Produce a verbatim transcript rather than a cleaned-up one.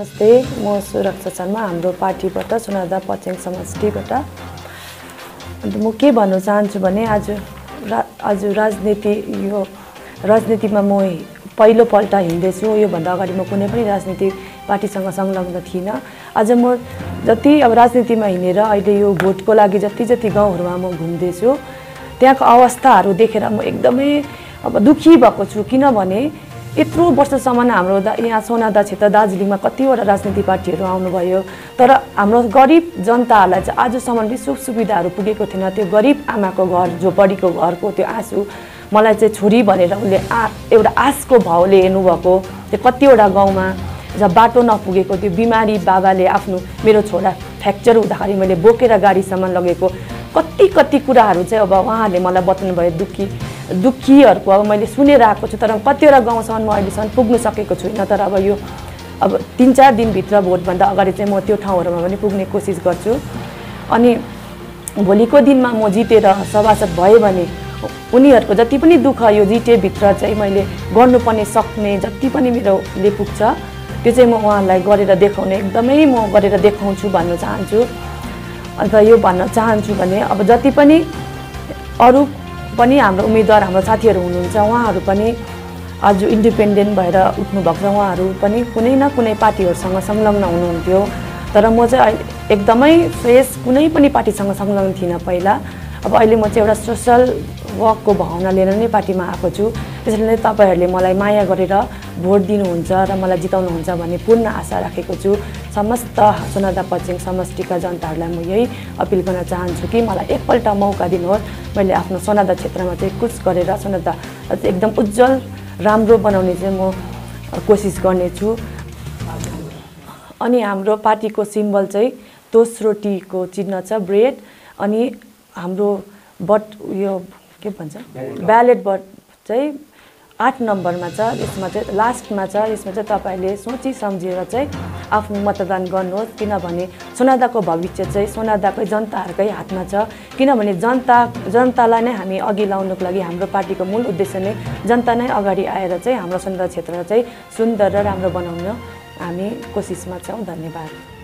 नमस्ते, म सुरक्षा शर्मा, हाम्रो पार्टीबाट सोनादा पचेङ समष्टिबाट। अन्त म के भन्न चाहन्छु भने आज रा आज राजनीति यो राजनीतिमा म पहिलोपल्ट हिँड्दैछु। योभन्दा अगाडि म कुनै पनि राजनीतिक पार्टीसँग संलग्न थिइनँ। आज म जति अब राजनीतिमा हिँडेर अहिले यो भोटको लागि जति जति गाउँहरूमा म घुम्दैछु, त्यहाँको अवस्थाहरू देखेर म एकदमै अब दुखी भएको छु। किनभने यत्रो वर्षसम्म हाम्रो यहाँ सोनादा क्षेत्र दार्जिलिङमा कतिवटा राजनीतिक पार्टीहरू आउनुभयो, तर हाम्रो गरिब जनताहरूलाई चाहिँ आजसम्म पनि सुख सुविधाहरू पुगेको थिएन। त्यो गरिब आमाको घर, झोपडीको घरको त्यो आँसु मलाई चाहिँ छोरी भनेर उसले आ एउटा आशको भावले हेर्नुभएको। त्यो कतिवटा गाउँमा जब बाटो नपुगेको, त्यो बिमारी बाबाले आफ्नो मेरो छोरा फ्र्याक्चर हुँदाखेरि मैले बोकेर गाडीसम्म लगेको कति कति कुराहरू चाहिँ अब उहाँहरूले मलाई बताउनु भयो। दुःखी दुःखीहरूको अब मैले सुनेर आएको छु, तर कतिवटा गाउँसम्म म अहिलेसम्म पुग्नु सकेको छुइनँ। तर अब यो अब तिन चार दिनभित्र भोटभन्दा अगाडि चाहिँ म त्यो ठाउँहरूमा पनि पुग्ने कोसिस गर्छु। अनि भोलिको दिनमा म जितेर सभासद भएँ भने उनीहरूको जति पनि दुःख यो जितेभित्र चाहिँ मैले गर्नुपर्ने सक्ने जति पनि मेरोले पुग्छ त्यो चाहिँ म उहाँहरूलाई गरेर देखाउने एकदमै म गरेर देखाउँछु भन्न चाहन्छु। अन्त यो भन्न चाहन्छु भने अब जति पनि अरू पनि हाम्रो उम्मेदवार हाम्रो साथीहरू हुनुहुन्छ, उहाँहरू पनि आज इन्डिपेन्डेन्ट भएर उठ्नु भएको छ। उहाँहरू पनि कुनै न कुनै पार्टीहरूसँग संलग्न हुनुहुन्थ्यो, तर म चाहिँ एकदमै फ्रेस कुनै पनि पार्टीसँग संलग्न थिइनँ पहिला। अब अहिले म चाहिँ एउटा सोसल वर्कको भावना लिएर नै पार्टीमा आएको छु। त्यसैले नै तपाईँहरूले मलाई माया गरेर भोट दिनुहुन्छ र मलाई जिताउनुहुन्छ भन्ने पूर्ण आशा राखेको छु। समस्त सोनादा पचेङ समष्टिका जनताहरूलाई म यही अपिल गर्न चाहन्छु कि मलाई एकपल्ट मौका दिनुहोस्। मैले आफ्नो सोनादा क्षेत्रमा चाहिँ कुछ गरेर सोनादा एकदम उज्जवल राम्रो बनाउने चाहिँ म कोसिस गर्नेछु। अनि हाम्रो पार्टीको सिम्बल चाहिँ दोस्रो टीको चिन्ह छ, ब्रेड। अनि हाम्रो बट यो के भन्छ ब्यालेट बट चाहिँ आठ नम्बरमा छ। यसमा चाहिँ लास्टमा छ। यसमा चाहिँ तपाईँले सोची सम्झेर चाहिँ आफ्नो मतदान गर्नुहोस्। किनभने सोनादाको भविष्य चाहिँ सोनादाकै जनताहरूकै हातमा छ। किनभने जनता जनतालाई नै हामी अघि लाउनुको लागि हाम्रो पार्टीको मूल उद्देश्य नै जनता नै अगाडि आएर चाहिँ हाम्रो सोनादा क्षेत्रलाई चाहिँ सुन्दर र राम्रो बनाउन हामी कोसिसमा छौँ। धन्यवाद।